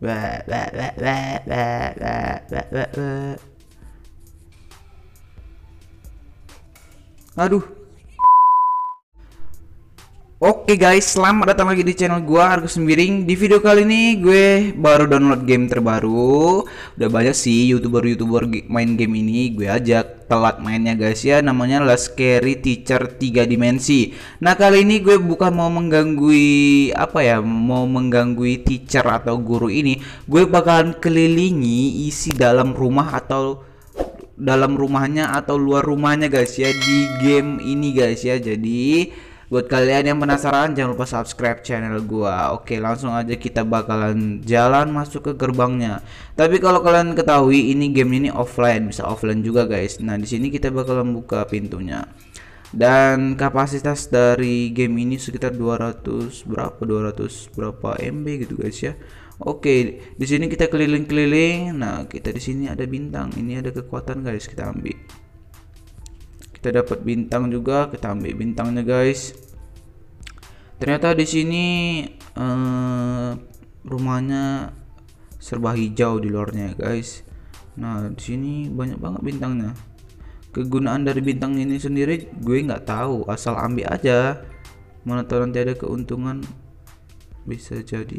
Wah, wah, wah, wah, wah, wah, wah, wah, wah. Aduh. Oke guys, selamat datang lagi di channel gua Argus Sembiring. Di video kali ini gue baru download game terbaru. Udah banyak sih YouTuber main game ini. Gue ajak telat mainnya guys ya. Namanya Last Scary Teacher 3 Dimensi. Nah, kali ini gue bukan mau mengganggu mau mengganggu teacher atau guru ini. Gue bakalan kelilingi isi dalam rumah atau dalam rumahnya atau luar rumahnya guys ya di game ini guys ya. Jadi buat kalian yang penasaran jangan lupa subscribe channel gua. Oke, langsung aja kita bakalan jalan masuk ke gerbangnya. Tapi kalau kalian ketahui ini game ini offline, bisa offline juga guys. Nah, di sini kita bakalan buka pintunya. Dan kapasitas dari game ini sekitar 200 berapa 200 berapa MB gitu guys ya. Oke, di sini kita keliling-keliling. Nah, kita di sini ada bintang. Ini ada kekuatan guys, kita ambil. Kita dapat bintang juga, kita ambil bintangnya guys. Ternyata di sini rumahnya serba hijau di luarnya guys. Nah, di sini banyak banget bintangnya. Kegunaan dari bintang ini sendiri gue nggak tahu, asal ambil aja. Mana tahu nanti ada keuntungan, bisa jadi.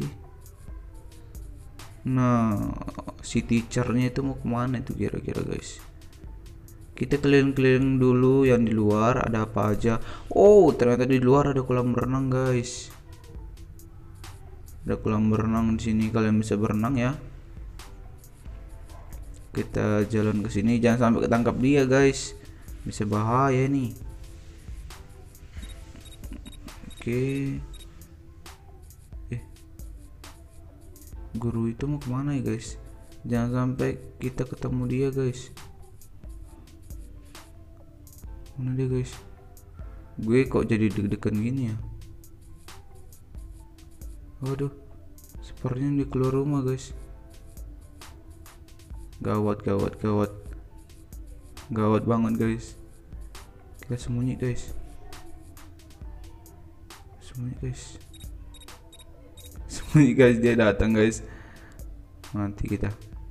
Nah, si teachernya itu mau kemana itu kira-kira guys? Kita keliling-keliling dulu yang di luar ada apa aja. Oh, ternyata di luar ada kolam renang guys. Ada kolam berenang di sini, kalian bisa berenang ya. Kita jalan ke sini, jangan sampai ketangkap dia guys, bisa bahaya nih. Oke. Guru itu mau kemana ya guys? Jangan sampai kita ketemu dia guys. Mana dia guys? Gue kok jadi deg-degan gini ya? Waduh, sepertinya dia keluar rumah guys. Gawat, gawat, gawat. Gawat banget guys. Kita sembunyi guys. Sembunyi guys. Sembunyi guys, dia datang guys. Nanti kita.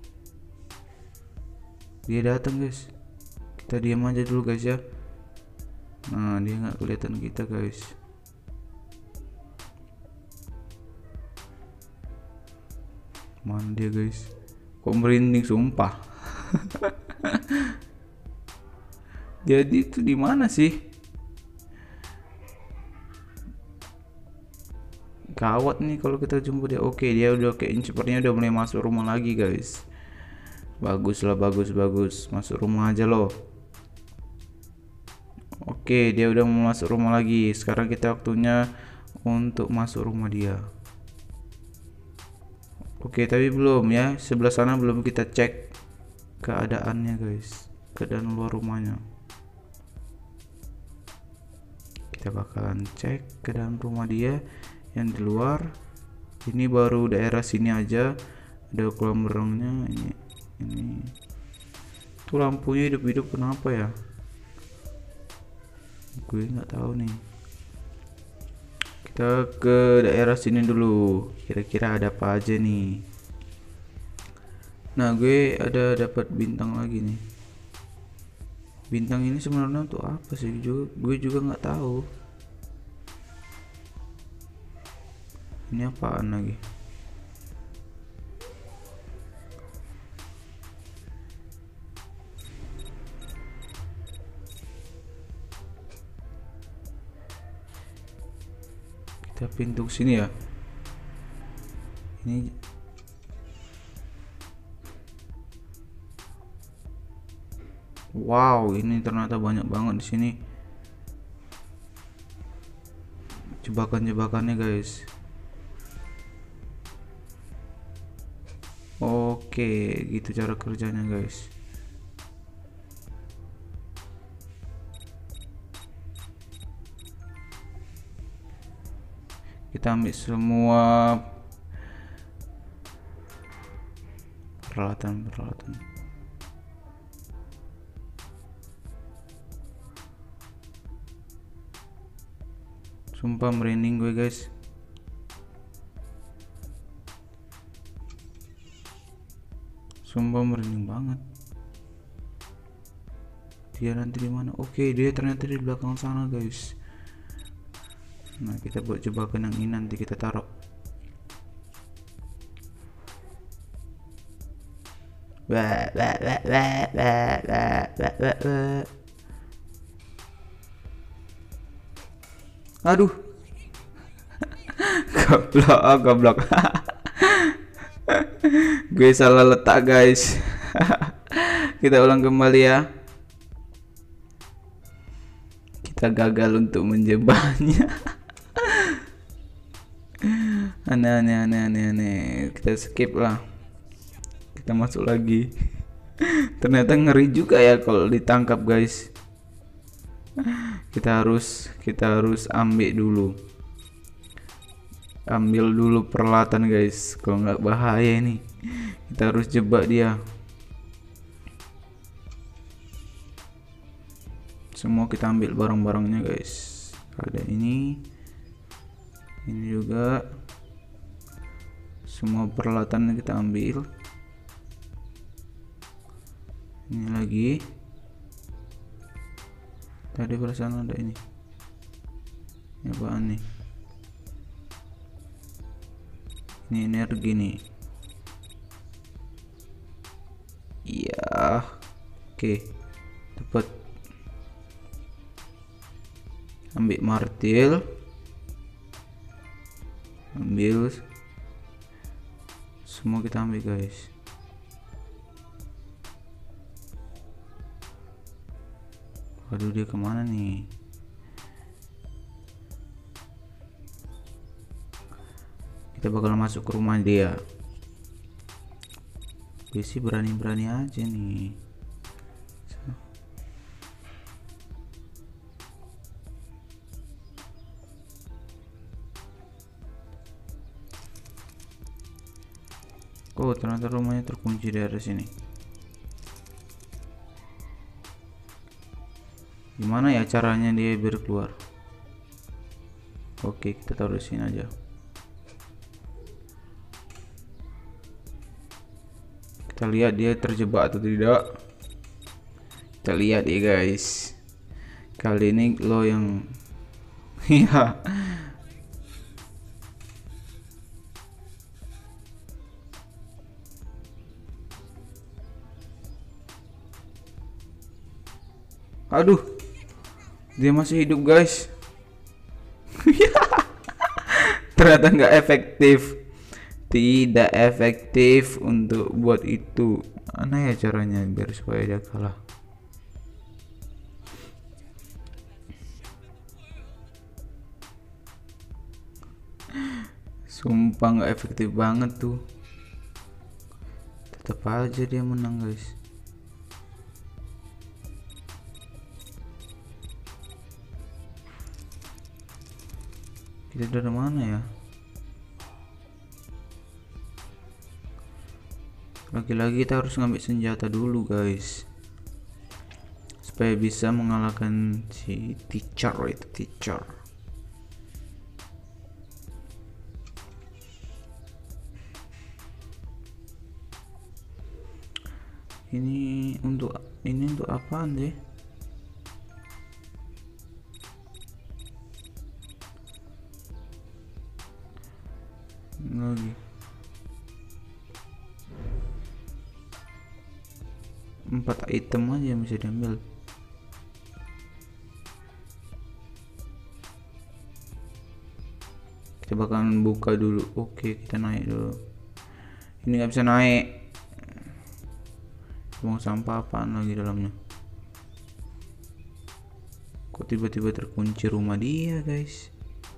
Dia datang guys. Kita diam aja dulu guys ya. Nah, dia nggak kelihatan kita guys. Mana dia guys? Kok merinding sumpah. Jadi itu di mana sih? Gawat nih kalau kita jumpa dia. Oke, dia udah kayak sepertinya udah mulai masuk rumah lagi guys. Bagus lah, bagus bagus. Masuk rumah aja loh. Oke, dia udah mau masuk rumah lagi. Sekarang kita waktunya untuk masuk rumah dia. Oke, tapi belum ya. Sebelah sana belum kita cek keadaannya guys. Keadaan luar rumahnya. Kita bakalan cek keadaan rumah dia yang di luar. Ini baru daerah sini aja. Ada kolam renangnya. Ini. Tuh lampunya hidup-hidup kenapa ya? Gue nggak tahu nih. Kita ke daerah sini dulu, kira-kira ada apa aja nih. Nah, gue ada dapat bintang lagi nih. Bintang ini sebenarnya untuk apa sih? Gue juga nggak tahu. Ini apaan lagi? Kita pintu sini ya. Ini wow, ini ternyata banyak banget di sini. Jebakan-jebakannya guys. Oke, gitu cara kerjanya guys. Kita ambil semua peralatan. Sumpah merinding gue guys. Sumpah merinding banget. Dia nanti di mana? Oke, dia ternyata di belakang sana, guys. Nah, kita buat jebakan yang ini, nanti kita taruh. Aduh. Goblok. Gue salah letak, guys. Kita ulang kembali ya. Kita gagal untuk menjebaknya. Aneh. Kita skip lah. Kita masuk lagi. Ternyata ngeri juga ya kalau ditangkap, guys. Kita harus ambil dulu peralatan, guys. Kalau nggak bahaya ini. Kita harus jebak dia. Semua kita ambil barang-barangnya, guys. Ada ini juga. Semua peralatan kita ambil. Ini lagi. Tadi perasaan ada ini. Ini apaan nih? Ini energi nih. Iya. Oke. Dapat. Ambil martil. Ambil. Semua kita ambil, guys. Waduh, dia kemana nih? Kita bakal masuk ke rumah dia. Dia sih berani-berani aja nih. Oh, ternyata rumahnya terkunci dari sini. Gimana ya caranya dia biar keluar? Oke, kita taruh di sini aja. Kita lihat dia terjebak atau tidak. Kita lihat ya, guys. Kali ini lo yang ya. Aduh, dia masih hidup, guys. Ternyata nggak efektif. Tidak efektif untuk buat itu. Aneh ya caranya biar supaya dia kalah. Sumpah nggak efektif banget tuh. Tetap aja dia menang, guys. Kita dari mana ya? Lagi-lagi kita harus ngambil senjata dulu, guys, supaya bisa mengalahkan si teacher itu. Ini untuk apaan deh? Lagi 4 item aja yang bisa diambil. Kita bakalan buka dulu. Oke, kita naik dulu. Ini nggak bisa naik. Buang sampah apaan lagi dalamnya? Kok tiba-tiba terkunci rumah dia, guys?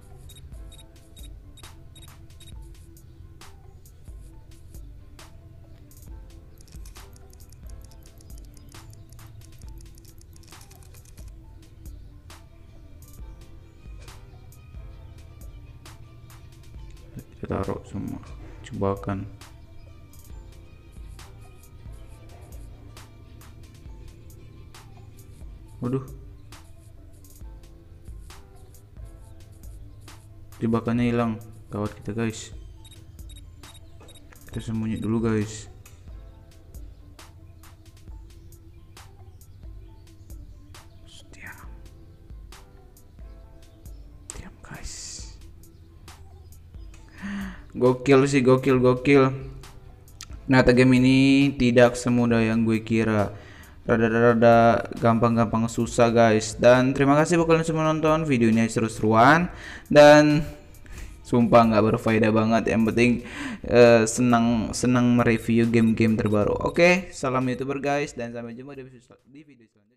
Kita taruh semua jebakan. Waduh, jebakannya hilang. Gawat kita, guys. Kita sembunyi dulu, guys. guys. Gokil sih, gokil. Ternyata game ini tidak semudah yang gue kira. Rada-rada gampang-gampang susah guys. Dan terima kasih buat kalian semua nonton video ini, seru-seruan dan sumpah nggak berfaedah banget. Yang penting senang mereview game-game terbaru. Oke, salam YouTuber guys dan sampai jumpa di video selanjutnya.